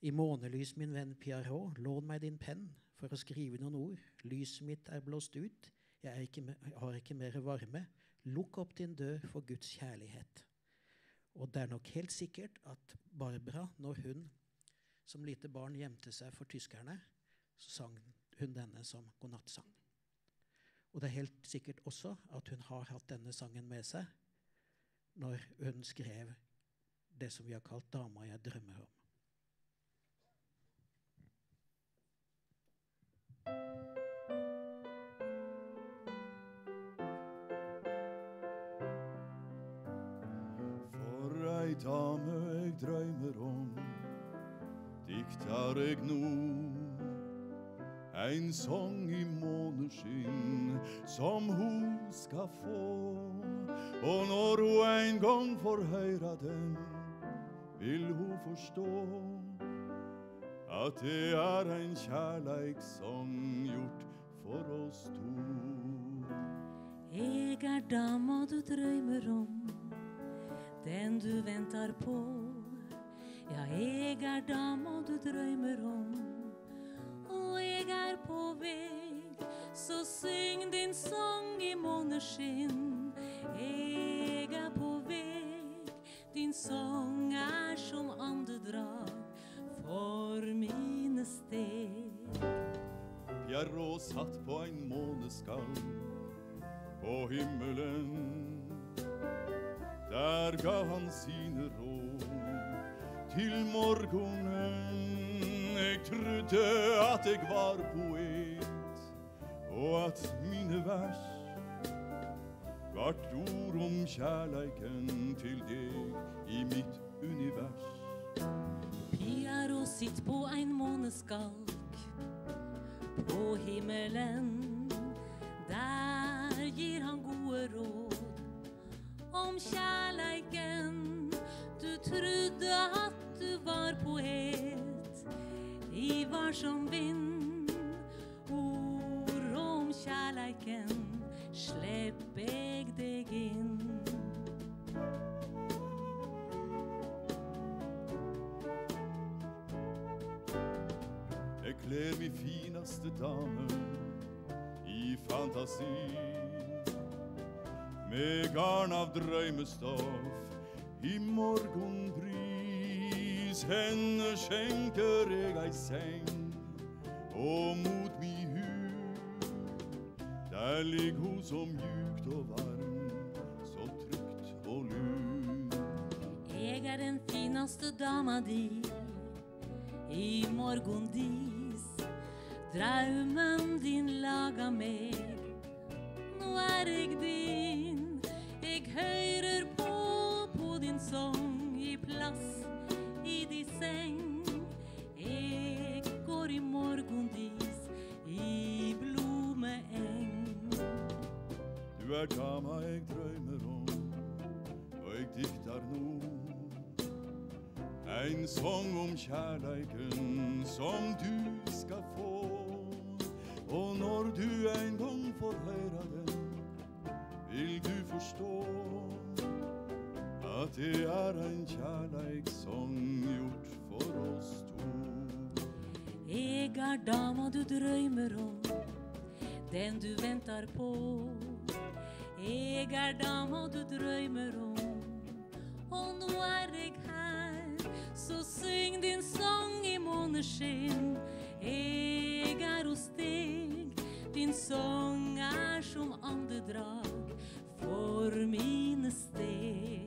I månelys, min venn Pierrot, lån meg din penn for å skrive noen ord. Lyset mitt blåst ut. Jeg har ikke mer varme. Lukk opp din dør for Guds kjærlighet. Og det nok helt sikkert at Barbara, når hun som lite barn gjemte seg for tyskerne, så sang hun denne som godnattsang. Og det helt sikkert også at hun har hatt denne sangen med seg når hun skrev det som vi har kalt Dama jeg drømmer om. For ei dame jeg drømmer om, diktar jeg nå. Ein sång i måneskinn som hun skal få. Og når hun en gang får høre den, vil hun forstå at det en kjærleikssang gjort for oss to. Jeg dama du drømmer om, den du venter på. Ja, jeg dama du drømmer om, og jeg på vei. Så syng din sang i måneskinn. Jeg på vei. Din sang som andedrag for mine steg. Pierrot satt på en måneskall på himmelen. Der gav han sine råd til morgonen. Jeg trodde at jeg var poet, og at mine vers vart ord om kjærleiken til deg i mitt univers. Pierrot sitt på en måneskalk på himmelen. Der gir han gode råd om kjærleiken. Du trodde at du var poet, I var som vind. Ord om kjærleiken slepp jeg deg inn. Jeg kler min finaste dame I fantasi, med garn av drømmestoff I morgenbris. Henne skjenker jeg ei seng, og mot mi hud der ligger hun så mjukt og varm, så trygt og lun. Jeg den finaste dama di I morgendis. Drømmen din laga meg, nå jeg din. Jeg hører på din sång I plass I din seng. Jeg går I morgendis I blommeeng. Du dama jeg drømmer om, og jeg diktar nå en sång om kjærleiken som du skal få. Og når du en gang får høre den, vil du forstå at det en kjærleikssang gjort for oss to. Jeg dama du drømmer om, den du venter på. Jeg dama du drømmer om, og nå jeg her. Så syng din sang I måneskinn. Jeg hos deg. Din sang som andedrag for mine steg.